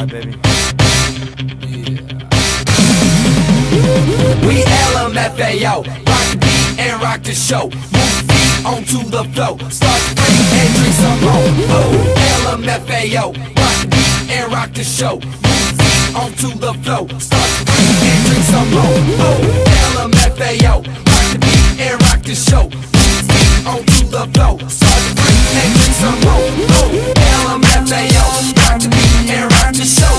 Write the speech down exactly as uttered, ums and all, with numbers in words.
Alright, baby. We L M F A O, rock the beat and rock the show. Move feet onto the flow, start to free and drink some more. Oh, L M F A O, rock the beat and rock the show. Move feet onto the flow, start to free and drink some more. Oh, L M F A O, rock the beat and rock the show. Move feet onto the flow, start to free and drink some more. Oh, L M F A O, rock the beat and rock the show.